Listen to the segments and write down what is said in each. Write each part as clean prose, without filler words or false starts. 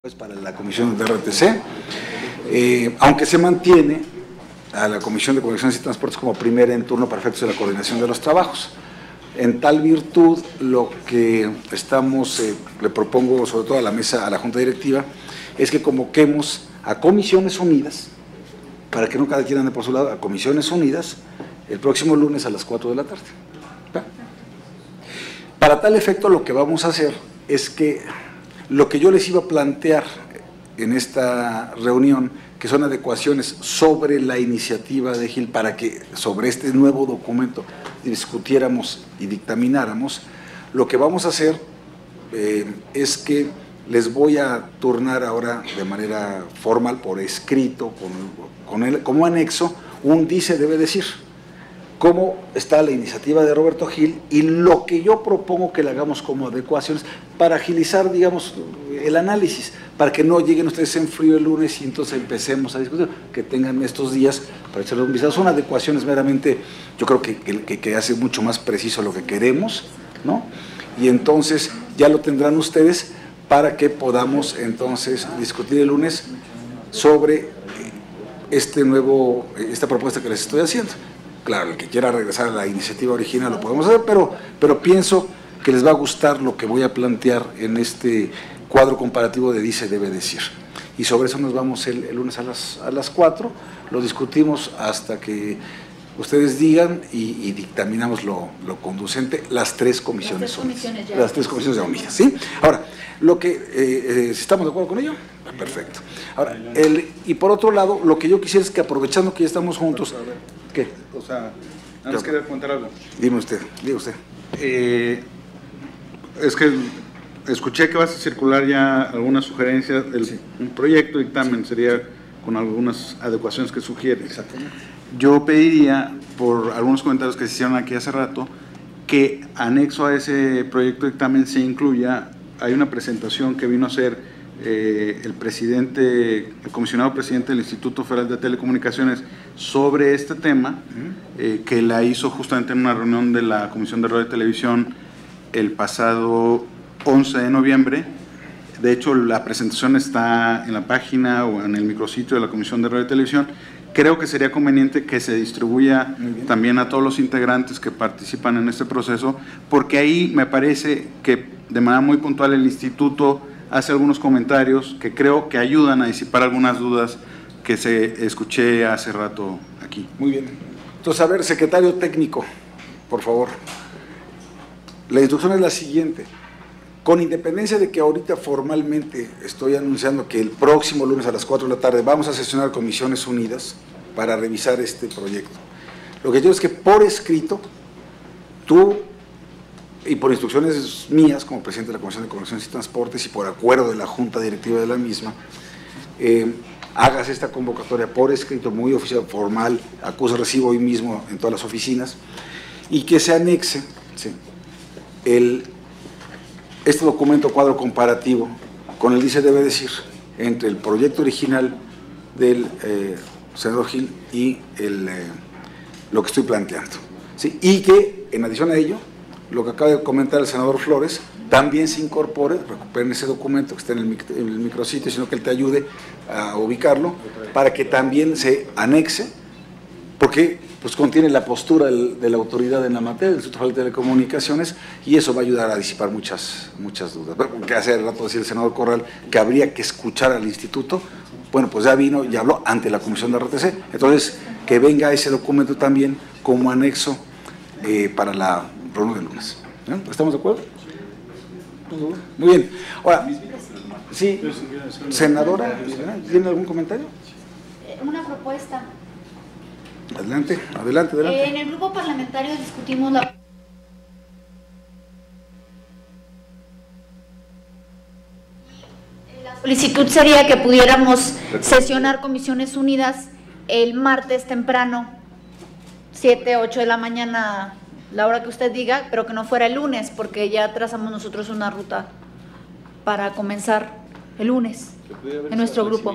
pues para la comisión de RTC, aunque se mantiene a la Comisión de Comunicaciones y Transportes como primera en turno para efectos de la coordinación de los trabajos. En tal virtud, lo que le propongo sobre todo a la mesa, a la Junta Directiva, es que convoquemos a Comisiones Unidas, para que no cada quien ande por su lado, a Comisiones Unidas, el próximo lunes a las 4 de la tarde. ¿Va? Para tal efecto, lo que vamos a hacer es que lo que yo les iba a plantear en esta reunión, que son adecuaciones sobre la iniciativa de Gil, para que sobre este nuevo documento discutiéramos y dictamináramos, lo que vamos a hacer es que les voy a turnar ahora de manera formal, por escrito, como anexo, un dice debe decir, cómo está la iniciativa de Roberto Gil y lo que yo propongo que le hagamos como adecuaciones para agilizar, digamos, el análisis, para que no lleguen ustedes en frío el lunes y entonces empecemos a discutir, que tengan estos días para echarle un vistazo. Son adecuaciones meramente, yo creo que hace mucho más preciso lo que queremos, ¿no? Y entonces ya lo tendrán ustedes para que podamos entonces discutir el lunes sobre esta propuesta que les estoy haciendo. Claro, el que quiera regresar a la iniciativa original lo podemos hacer, pero pienso que les va a gustar lo que voy a plantear en este cuadro comparativo de dice debe decir. Y sobre eso nos vamos el lunes a las 4, lo discutimos hasta que ustedes digan y dictaminamos lo conducente, las tres comisiones unidas. Las tres comisiones ya unidas, ¿sí? Ahora, si estamos de acuerdo con ello, perfecto. Ahora, y por otro lado, lo que yo quisiera es que, aprovechando que ya estamos juntos, ¿qué? O sea, nada más quería comentar algo. Dime usted, diga usted. Es que escuché que vas a circular ya algunas sugerencias, un proyecto de dictamen sería con algunas adecuaciones que sugiere. Exactamente. Yo pediría, por algunos comentarios que se hicieron aquí hace rato, que anexo a ese proyecto de dictamen se incluya, hay una presentación que vino a hacer el comisionado presidente del Instituto Federal de Telecomunicaciones sobre este tema, que la hizo justamente en una reunión de la Comisión de Radio y Televisión el pasado 11 de noviembre. De hecho, la presentación está en la página o en el micrositio de la Comisión de Radio y Televisión. Creo que sería conveniente que se distribuya también a todos los integrantes que participan en este proceso, porque ahí me parece que de manera muy puntual el Instituto hace algunos comentarios que creo que ayudan a disipar algunas dudas que escuché hace rato aquí. Muy bien. Entonces, a ver, secretario técnico, por favor. La instrucción es la siguiente. Con independencia de que ahorita formalmente estoy anunciando que el próximo lunes a las 4 de la tarde vamos a sesionar Comisiones Unidas para revisar este proyecto. Lo que quiero es que por escrito, tú, y por instrucciones mías como presidente de la Comisión de Comunicaciones y Transportes y por acuerdo de la Junta Directiva de la misma, hagas esta convocatoria por escrito, muy oficial, formal, acuso recibo hoy mismo en todas las oficinas, y que se anexe este documento cuadro comparativo con el dice debe decir entre el proyecto original del senador Gil y lo que estoy planteando, ¿sí? Y que en adición a ello, lo que acaba de comentar el senador Flores, también se incorpore, recuperen ese documento que está en el micrositio, sino que él te ayude a ubicarlo, para que también se anexe, porque pues contiene la postura de la autoridad en la materia, del Instituto Federal de Telecomunicaciones, y eso va a ayudar a disipar muchas dudas. Porque hace rato decía el senador Corral que habría que escuchar al instituto. Bueno, pues ya vino y habló ante la Comisión de RTC, entonces que venga ese documento también como anexo para la reunión del lunes. ¿Estamos de acuerdo? Muy bien. Ahora, sí, senadora, ¿tiene algún comentario? Una propuesta. Adelante. En el grupo parlamentario discutimos la solicitud sería que pudiéramos sesionar Comisiones Unidas el martes temprano, 7, 8 de la mañana, la hora que usted diga, pero que no fuera el lunes, porque ya trazamos nosotros una ruta para comenzar el lunes en nuestro grupo.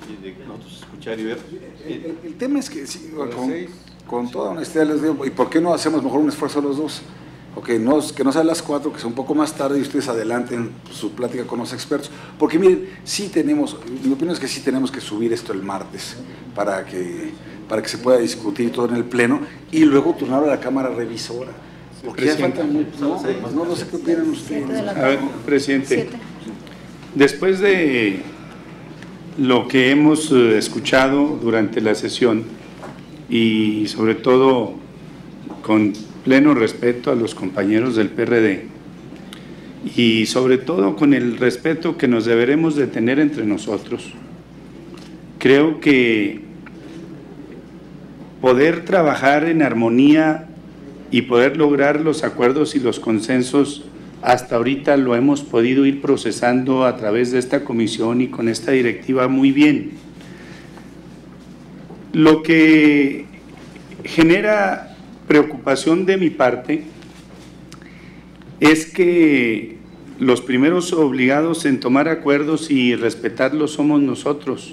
El tema es que, sí, con toda honestidad les digo, ¿y por qué no hacemos mejor un esfuerzo los dos? Okay, que no sea a las 4, que sea un poco más tarde y ustedes adelanten su plática con los expertos. Porque miren, sí tenemos, mi opinión es que sí tenemos que subir esto el martes para que se pueda discutir todo en el Pleno y luego turnar a la Cámara Revisora. Porque ya faltan no sé qué opinan ustedes. A ver, presidente, después de lo que hemos escuchado durante la sesión y sobre todo con pleno respeto a los compañeros del PRD y sobre todo con el respeto que nos deberemos de tener entre nosotros, creo que poder trabajar en armonía y poder lograr los acuerdos y los consensos hasta ahorita lo hemos podido ir procesando a través de esta comisión y con esta directiva muy bien. Lo que genera preocupación de mi parte es que los primeros obligados en tomar acuerdos y respetarlos somos nosotros.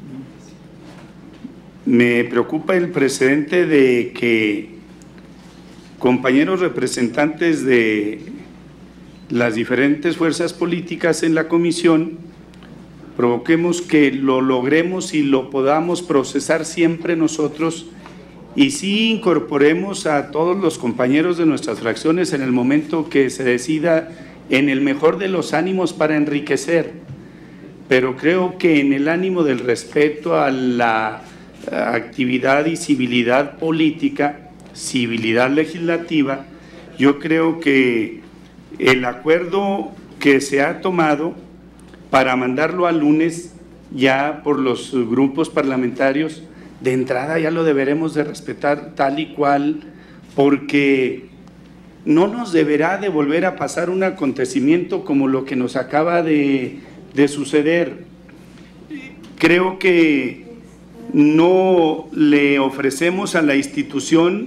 Me preocupa el precedente de que compañeros representantes de las diferentes fuerzas políticas en la comisión provoquemos que lo logremos y lo podamos procesar siempre nosotros y sí incorporemos a todos los compañeros de nuestras fracciones en el momento que se decida en el mejor de los ánimos para enriquecer, pero creo que en el ánimo del respeto a la actividad y civilidad política, civilidad legislativa, yo creo que el acuerdo que se ha tomado para mandarlo al lunes ya por los grupos parlamentarios, de entrada ya lo deberemos de respetar tal y cual, porque no nos deberá de volver a pasar un acontecimiento como lo que nos acaba de suceder. Creo que no le ofrecemos a la institución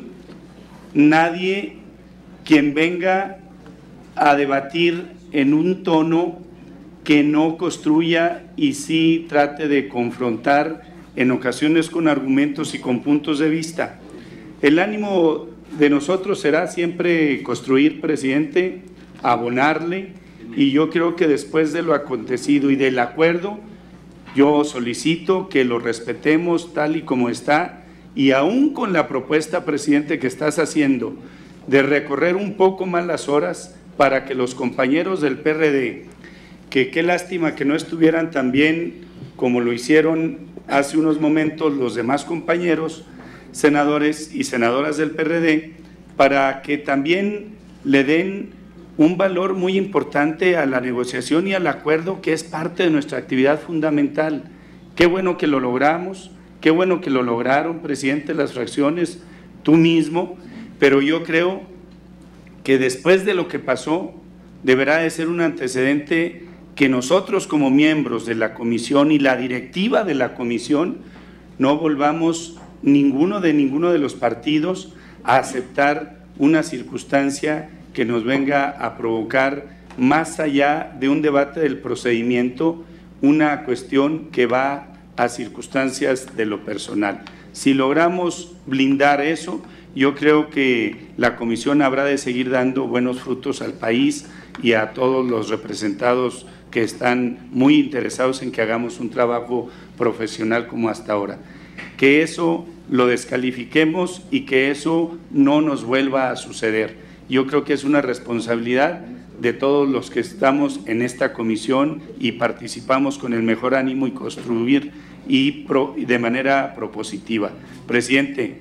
nadie quien venga a debatir en un tono que no construya y sí trate de confrontar en ocasiones con argumentos y con puntos de vista. El ánimo de nosotros será siempre construir, presidente, abonarle, y yo creo que después de lo acontecido y del acuerdo, yo solicito que lo respetemos tal y como está, y aún con la propuesta, presidente, que estás haciendo de recorrer un poco más las horas para que los compañeros del PRD, que qué lástima que no estuvieran tan bien como lo hicieron hace unos momentos los demás compañeros, senadores y senadoras del PRD, para que también le den un valor muy importante a la negociación y al acuerdo, que es parte de nuestra actividad fundamental. Qué bueno que lo logramos, qué bueno que lo lograron, presidente, las fracciones, tú mismo, pero yo creo que después de lo que pasó, deberá de ser un antecedente que nosotros como miembros de la comisión y la directiva de la comisión no volvamos ninguno de los partidos a aceptar una circunstancia que nos venga a provocar, más allá de un debate del procedimiento, una cuestión que va a circunstancias de lo personal. Si logramos blindar eso, yo creo que la comisión habrá de seguir dando buenos frutos al país y a todos los representados que están muy interesados en que hagamos un trabajo profesional como hasta ahora. Que eso lo descalifiquemos y que eso no nos vuelva a suceder. Yo creo que es una responsabilidad de todos los que estamos en esta comisión y participamos con el mejor ánimo y construir y de manera propositiva. Presidente,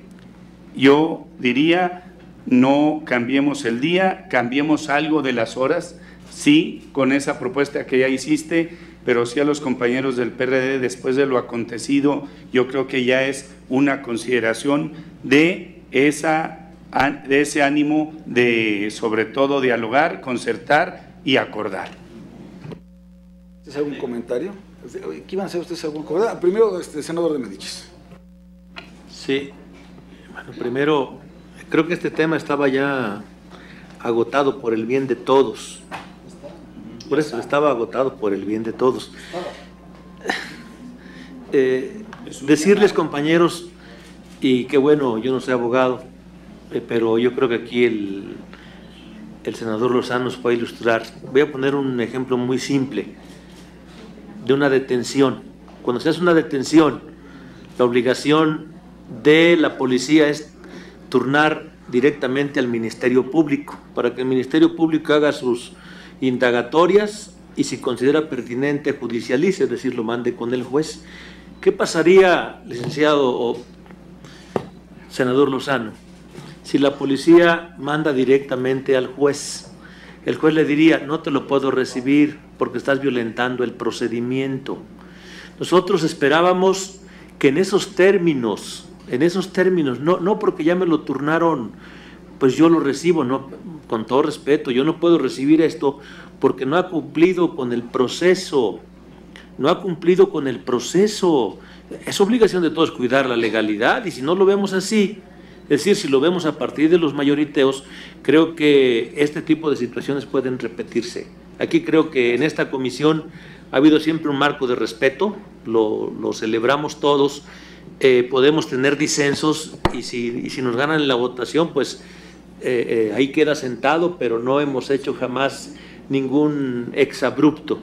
yo diría, no cambiemos el día, cambiemos algo de las horas, sí, con esa propuesta que ya hiciste, pero sí a los compañeros del PRD, después de lo acontecido, yo creo que ya es una consideración de ese ánimo de, sobre todo, dialogar, concertar y acordar. ¿Tienes algún comentario? ¿Qué iban a hacer ustedes algún comentario? Primero, senador de Medichis. Sí, bueno, primero, creo que este tema estaba ya agotado por el bien de todos. Por eso estaba agotado por el bien de todos. Decirles, compañeros, y que bueno, yo no soy abogado, pero yo creo que aquí el senador Lozano nos puede ilustrar. Voy a poner un ejemplo muy simple de una detención. Cuando se hace una detención, la obligación de la policía es turnar directamente al Ministerio Público, para que el Ministerio Público haga sus indagatorias y si considera pertinente judicialice, es decir, lo mande con el juez. ¿Qué pasaría, licenciado o senador Lozano, si la policía manda directamente al juez? El juez le diría, no te lo puedo recibir porque estás violentando el procedimiento. Nosotros esperábamos que en esos términos, no porque ya me lo turnaron, pues yo lo recibo, no, con todo respeto, yo no puedo recibir esto porque no ha cumplido con el proceso, Es obligación de todos cuidar la legalidad, y si no lo vemos así, es decir, si lo vemos a partir de los mayoriteos, creo que este tipo de situaciones pueden repetirse. Aquí creo que en esta comisión ha habido siempre un marco de respeto, lo celebramos todos. Podemos tener disensos y si nos ganan en la votación, pues ahí queda sentado, pero no hemos hecho jamás ningún exabrupto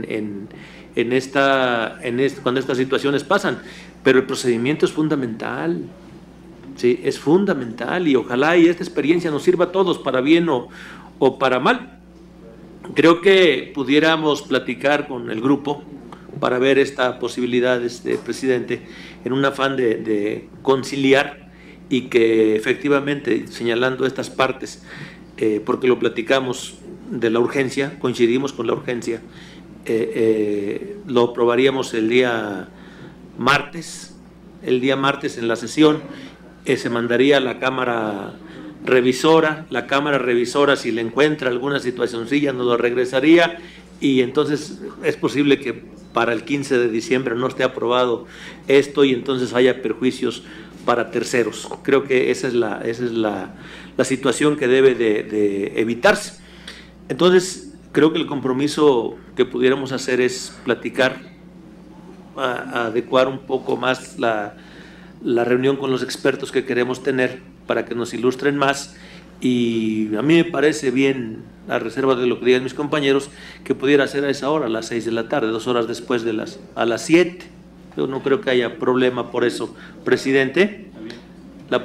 cuando estas situaciones pasan. Pero el procedimiento es fundamental, ¿sí? Es fundamental, y ojalá y esta experiencia nos sirva a todos, para bien o para mal. Creo que pudiéramos platicar con el grupo para ver esta posibilidad, presidente, en un afán de conciliar, y que efectivamente, señalando estas partes, porque lo platicamos de la urgencia, coincidimos con la urgencia, lo aprobaríamos el día martes en la sesión, se mandaría a la Cámara Revisora, si le encuentra alguna situacioncilla nos lo regresaría, y entonces es posible que para el 15 de diciembre no esté aprobado esto y entonces haya perjuicios para terceros. Creo que esa es la situación que debe de evitarse. Entonces, creo que el compromiso que pudiéramos hacer es platicar, adecuar un poco más la reunión con los expertos que queremos tener para que nos ilustren más, y a mí me parece bien, a reserva de lo que digan mis compañeros, que pudiera ser a esa hora, a las 6 de la tarde, 2 horas después a las 7. Yo no creo que haya problema por eso. Presidente, la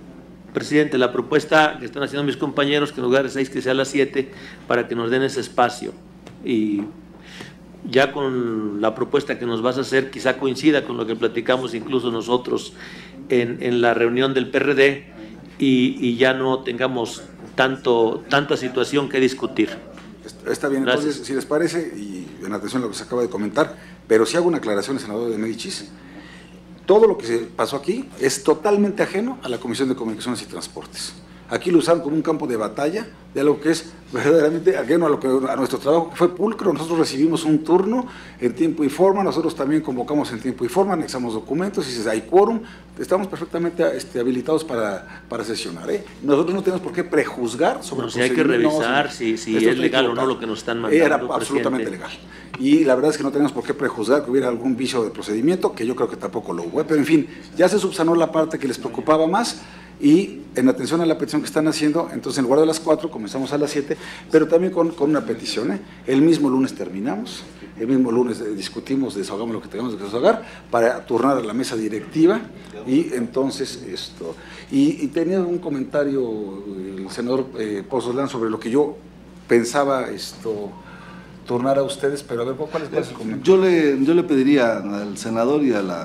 propuesta que están haciendo mis compañeros, que en lugar de 6 que sea a las 7, para que nos den ese espacio, y ya con la propuesta que nos vas a hacer quizá coincida con lo que platicamos incluso nosotros en la reunión del PRD, y ya no tengamos tanta situación que discutir. Está bien. Gracias. Entonces, si les parece, y en atención a lo que se acaba de comentar, pero si hago una aclaración, senador de Médicis, todo lo que se pasó aquí es totalmente ajeno a la Comisión de Comunicaciones y Transportes. Aquí lo usaron como un campo de batalla de algo que es verdaderamente ajeno a nuestro trabajo, que fue pulcro. Nosotros recibimos un turno en tiempo y forma, nosotros también convocamos en tiempo y forma, anexamos documentos, y si hay quórum, estamos perfectamente habilitados para sesionar. Nosotros no tenemos por qué prejuzgar sobre el procedimiento. Si hay que revisar si es legal o no lo que nos están mandando. Era absolutamente legal. Y la verdad es que no tenemos por qué prejuzgar que hubiera algún vicio de procedimiento, que yo creo que tampoco lo hubo. Pero en fin, ya se subsanó la parte que les preocupaba más, y en atención a la petición que están haciendo, entonces en lugar de las 4 comenzamos a las 7, pero también con una petición. El mismo lunes terminamos, el mismo lunes discutimos, desahogamos lo que tengamos que desahogar para turnar a la mesa directiva, y entonces esto. Y tenía un comentario el senador Pozos Lán sobre lo que yo pensaba turnar a ustedes, pero a ver, ¿cuál es el comentario? Yo le pediría al senador y a los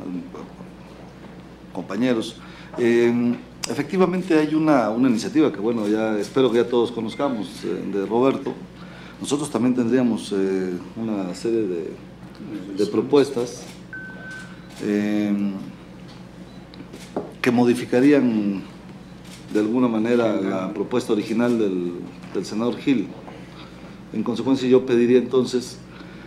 compañeros, efectivamente hay una iniciativa que, bueno, ya espero que ya todos conozcamos, de Roberto. Nosotros también tendríamos una serie de propuestas que modificarían de alguna manera la propuesta original del senador Gil. En consecuencia, yo pediría entonces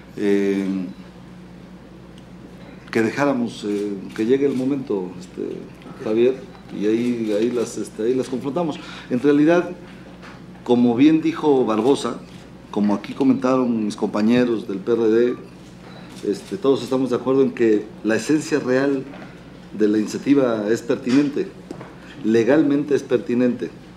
que dejáramos que llegue el momento, Javier, y ahí las confrontamos. En realidad, como bien dijo Barbosa, como aquí comentaron mis compañeros del PRD, todos estamos de acuerdo en que la esencia real de la iniciativa es pertinente, legalmente es pertinente.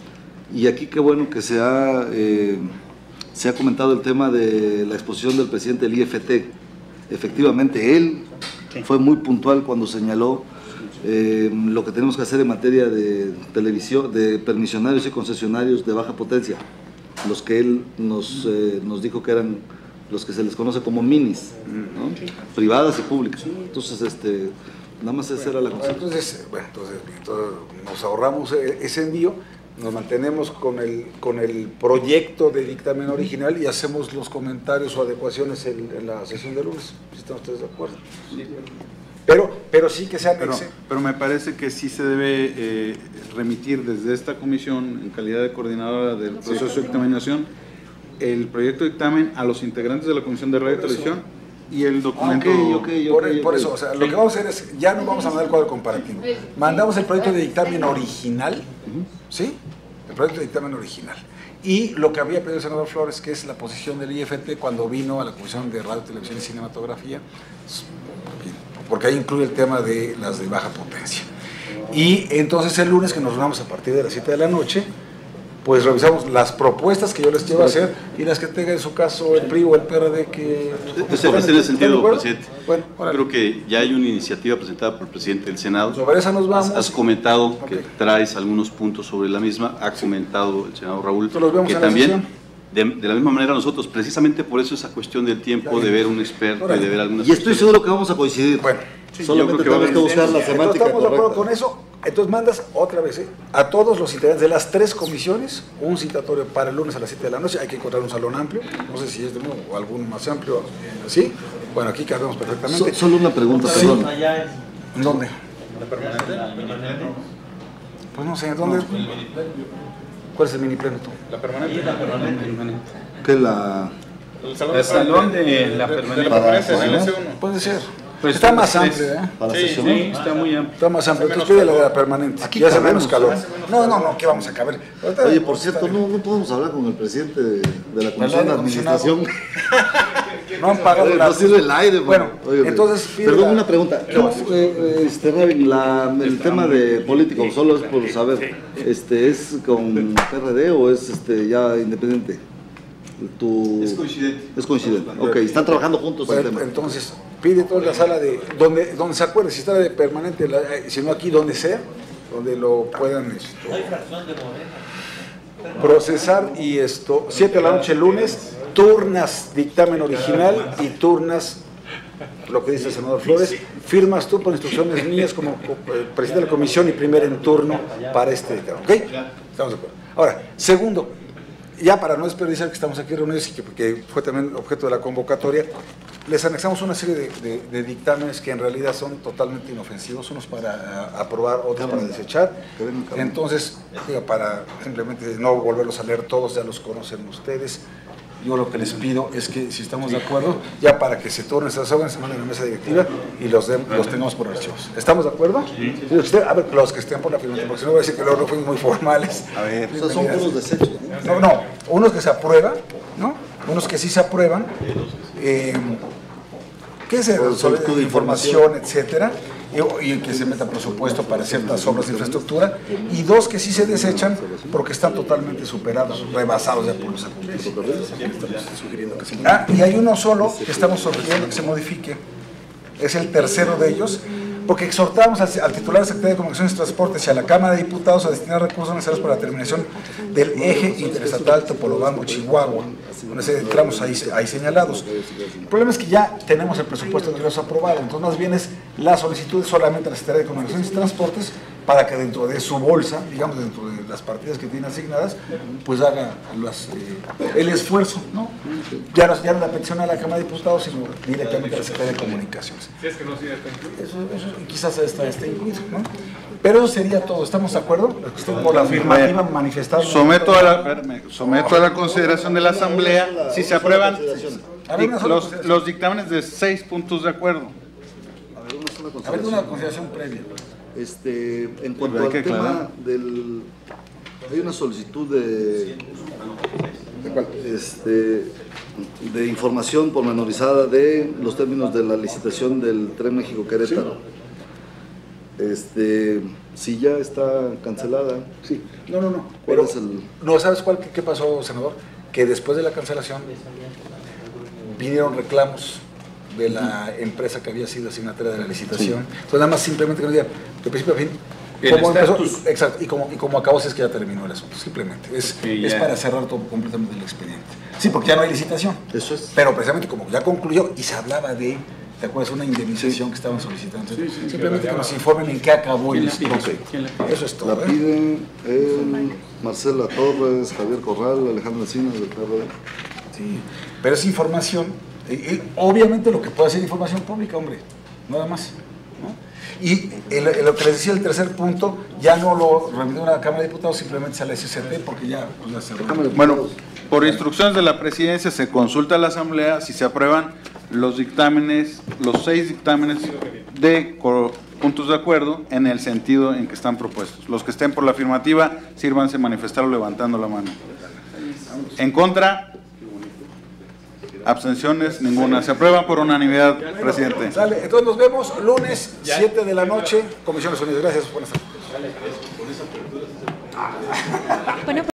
Y aquí qué bueno que se ha comentado el tema de la exposición del presidente del IFT. Efectivamente, él fue muy puntual cuando señaló lo que tenemos que hacer en materia de televisión, de permisionarios y concesionarios de baja potencia, los que él nos dijo que eran los que se les conoce como minis, ¿no? Privadas y públicas. Entonces, nada más esa era la cosa. Entonces nos ahorramos ese envío, nos mantenemos con el proyecto de dictamen original y hacemos los comentarios o adecuaciones en la sesión de lunes, si están ustedes de acuerdo. Sí. Pero sí que se anexe. Pero me parece que sí se debe remitir desde esta comisión, en calidad de coordinadora del proceso de dictaminación, el proyecto de dictamen a los integrantes de la Comisión de Radio y Televisión y el documento. Por eso, o sea, lo que vamos a hacer es, ya no vamos a mandar el cuadro comparativo, mandamos el proyecto de dictamen original, ¿sí? El proyecto de dictamen original. Y lo que había pedido el senador Flores, que es la posición del IFT cuando vino a la Comisión de Radio, Televisión y Cinematografía, porque ahí incluye el tema de las de baja potencia. Y entonces el lunes, que nos reunamos a partir de las 7 de la noche, pues revisamos las propuestas que yo les llevo a hacer y las que tenga en su caso el PRI o el PRD que... Es en ese sentido, presidente. Bueno, creo que ya hay una iniciativa presentada por el presidente del Senado. Sobre esa nos vamos. Has comentado que traes algunos puntos sobre la misma. Ha comentado el senador Raúl que también, de la misma manera nosotros, precisamente por eso esa cuestión del tiempo, de ver un experto y de ver algunas... Y estoy seguro que vamos a coincidir. Bueno, sí, solamente tenemos que buscar la semántica ¿estamos de acuerdo correcta con eso? Entonces mandas otra vez a todos los integrantes de las 3 comisiones un citatorio para el lunes a las 7 de la noche. Hay que encontrar un salón amplio, no sé si es de nuevo o alguno más amplio, ¿sí? Bueno, aquí cabemos perfectamente. Solo una pregunta, sí. perdón. ¿En dónde? Pues no sé, ¿en dónde? ¿Cuál es el mini pleno tú? La permanente. Que la... El salón de la permanente, el S1. Puede ser. Pues está más amplio, ¿eh? Sí, está muy amplio. Está más amplio. Entonces pide la de la permanente. Aquí ya hace menos calor. No, ¿qué vamos a caber? Oye, por cierto, no podemos hablar con el presidente de la Comisión de Administración. No han pagado no sirve el aire. Bueno, oye, entonces... Perdón, una pregunta. El tema de político, solo es por saber, ¿es con PRD o es ya independiente? Es coincidente. Es coincidente. Ok, están trabajando juntos en el tema. Entonces, pide toda la sala de donde se acuerde, si está de permanente, si no aquí, donde sea, donde lo puedan procesar. Y 7 de la noche el lunes, turnas dictamen original y turnas lo que dice el senador Flores, firmas tú por instrucciones mías como presidente de la comisión y primer en turno para este dictamen, ¿ok? Estamos de acuerdo. Ahora, segundo, ya para no desperdiciar que estamos aquí reunidos y que fue también objeto de la convocatoria, les anexamos una serie de dictámenes que en realidad son totalmente inofensivos, unos para aprobar, otros para desechar. Entonces, para simplemente no volverlos a leer todos, ya los conocen ustedes. Yo lo que les pido es que, si estamos de acuerdo, ya para que se turnen estas órdenes, se manden a la mesa directiva y los tengamos por archivos. ¿Estamos de acuerdo? Sí. A ver, los que estén por la firma, porque si no voy a decir que luego no fuimos muy formales. A ver, o sea, son puros desechos, ¿no? No, unos que se aprueban, ¿no? Unos que sí se aprueban, ¿qué es el solicitud de información, etcétera? Y que se meta presupuesto para ciertas obras de infraestructura, y 2 que sí se desechan porque están totalmente superados, rebasados ya por los acontecimientos. Y hay uno solo que estamos sugiriendo que se modifique, es el tercero de ellos, porque exhortamos al titular de Secretaría de Comunicaciones y Transportes y a la Cámara de Diputados a destinar recursos necesarios para la terminación del eje interestatal Topolobampo-Chihuahua, con ese tramos ahí señalados. El problema es que ya tenemos el presupuesto de ingresos aprobado, entonces más bien es la solicitud solamente a la Secretaría de Comunicaciones y Transportes para que dentro de su bolsa, digamos dentro de las partidas que tiene asignadas, pues haga el esfuerzo, ¿no? Ya no la petición a la Cámara de Diputados, sino directamente a la Secretaría de Comunicaciones. Si es que no sigue eso quizás esté incluido, ¿no? Pero eso sería todo. ¿Estamos de acuerdo? Por la afirmativa manifestada. Someto a la consideración de la Asamblea si se aprueban los dictámenes de 6 puntos de acuerdo. A ver, una consideración previa. En cuanto al tema del... Hay una solicitud de información pormenorizada de los términos de la licitación del Tren México-Querétaro. si ya está cancelada. Sí, no. ¿Cuál Pero, es el...? no, ¿sabes qué pasó, senador? Que después de la cancelación vinieron reclamos de la empresa que había sido asignataria de la licitación. Sí. Entonces, nada más simplemente que nos digan, de principio a fin, cómo empezó, exacto, y cómo acabó, si es que ya terminó el asunto. Simplemente, es para cerrar todo completamente el expediente. Sí, porque ya no hay licitación. Eso es. Pero precisamente como ya concluyó y se hablaba de, ¿te acuerdas? Una indemnización que estaban solicitando. Entonces, simplemente que nos informen en qué acabó el proyecto. Eso es todo. La piden Marcela Torres, Javier Corral, Alejandro Encinas del PRD. Sí, pero es información, obviamente lo que puede ser información pública, hombre, nada más, ¿no? Y lo que les decía, el tercer punto, ya no lo remitió a la Cámara de Diputados, simplemente a la SCT, porque ya se Bueno, por instrucciones de la Presidencia se consulta a la Asamblea si se aprueban los dictámenes, los 6 dictámenes de puntos de acuerdo en el sentido en que están propuestos. Los que estén por la afirmativa, sírvanse manifestarlo levantando la mano. En contra, abstenciones, ninguna. Se aprueba por unanimidad, presidente. Sale, entonces nos vemos lunes, 7 de la noche, Comisiones Unidas. Gracias, buenas tardes.